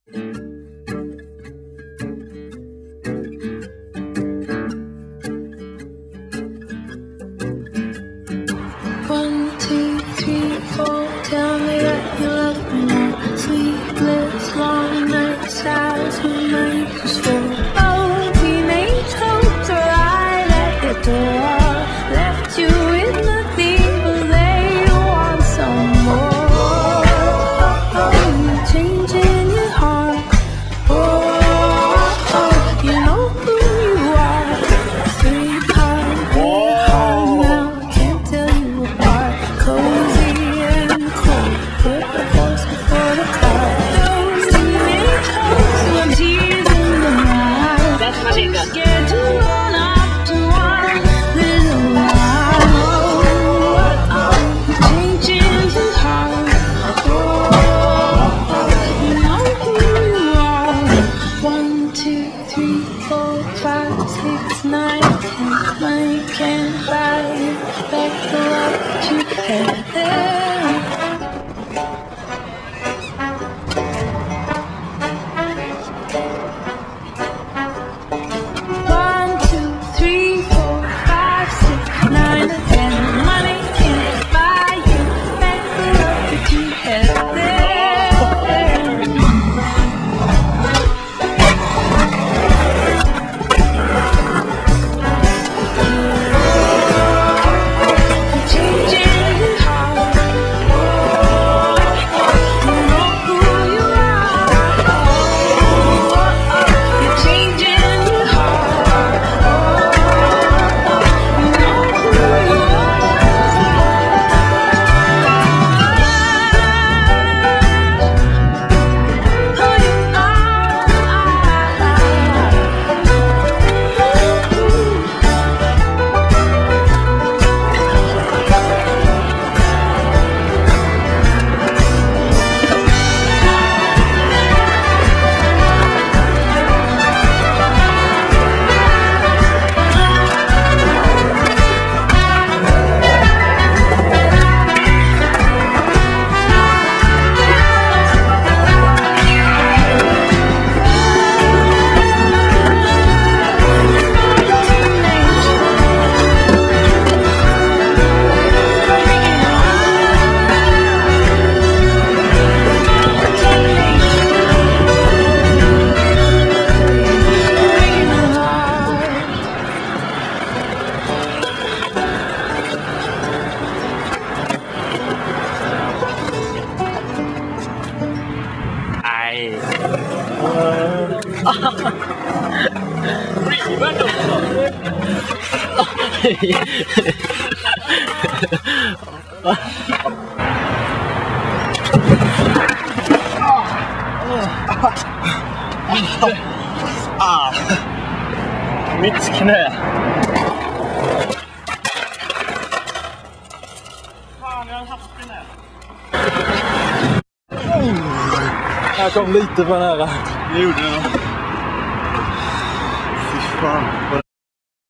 1, 2, 3, 4. Tell me that you love me now. Sleepless, long nights as we make us fall. Oh, teenage hopes are right at your door. Left you with nothing, but they want some more. You're changing your heart. Oh, you know who you are. 3 pounds, now I can't tell you apart. Cozy and cold, put the horse before the car. Those teenage hopes were tears in the night. Too scared to run up to one little while. You're changing your heart. You know who you are. 1, 2, 3, 4, 5, 6, 9, 10. Money can't buy you back the love that you had. Mitt knä. Fan, jag har haft knä. Jag kom lite för nära. Det gjorde jag. Fy fan.